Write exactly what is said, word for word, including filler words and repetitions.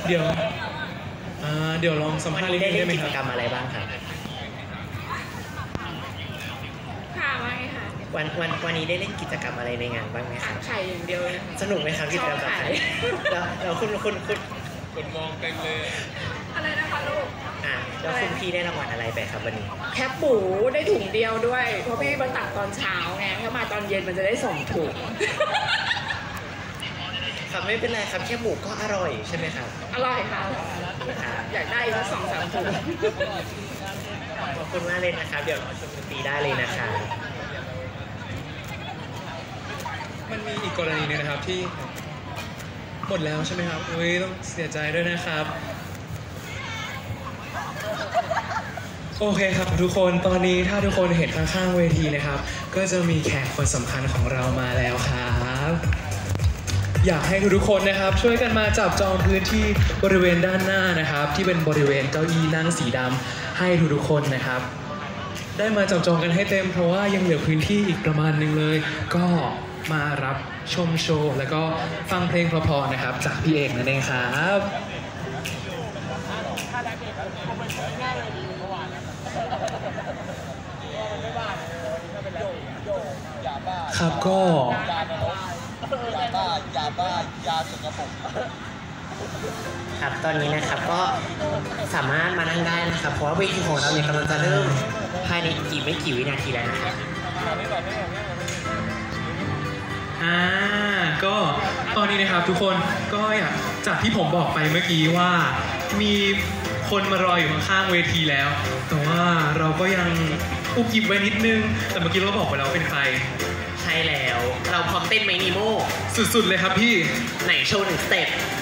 เดี๋ยวอ่าเดี๋ยวลองสัมภาษณ์ได้ได้เล่นไหมกิคจรับกรรมอะไรบ้างครับค่ะไม่ค่ะวันวันวันนี้ได้เล่นกิจกรรมอะไรในงานบ้างไหมครับไข่อย่างเดียวเลยค่ะสนุกไหมครับกิจกรรมแบบไหนแล้วแล้วคุณคุณคุณคนมองเต็มเลยอะไรนะคะลูกอ่ะแล้วคุณพี่ได้รางวัลอะไรไปครับวันนี้แคปหมูได้ถุงเดียวด้วย เพราะพี่มาตักตอนเช้าไงถ้ามาตอนเย็นมันจะได้สองถุงครับไม่เป็นไรครับแค่หมูก็อร่อยใช่ไหมครับอร่อยค่ะครับอยากได้อีกสักสองสามถุงขอบคุณมากเลยนะครับ เดี๋ยวรอชมดนตรีได้เลยนะครับมันมีอีกกรณีหนึงนะครับที่หมดแล้วใช่ไหมครับอุ้ยต้องเสียใจด้วยนะครับโอเคครับทุกคนตอนนี้ถ้าทุกคนเห็นข้างๆเวทีนะครับก็จะมีแขกคนสำคัญของเรามาแล้วครับอยากให้ทุกๆคนนะครับช่วยกันมาจับจองพื้นที่บริเวณด้านหน้านะครับที่เป็นบริเวณเก้าอี้นั่งสีดำให้ทุกๆคนนะครับได้มาจับจองกันให้เต็มเพราะว่ายังเหลือพื้นที่อีกประมาณนึงเลย ก็มารับชมโชว์แล้วก็ฟังเพลงเพราะๆนะครับจากพี่เอกนั่นเองครับครับก็ยาบ้ายาบ้ายาสกปรกครับตอนนี้นะครับก็สามารถมานั่งได้นะครับ เพราะว่าเวทีของเราเนี่ยกำลังจะเริ่มภายในอีกไม่กี่วินาทีแล้วนะครับอ่าก็ตอนนี้นะครับทุกคนก็อยากจากที่ผมบอกไปเมื่อกี้ว่ามีคนมารออยู่ข้างๆเวทีแล้ว แต่ว่าเราก็ยังอุบอิบไว้นิดนึงแต่เมื่อกี้เราก็บอกไปแล้วว่าเป็นใครใช่แล้วเราพร้อมเต้นไหมนีโมสุดๆเลยครับพี่ไหนโชว์หนึ่งสเต็ป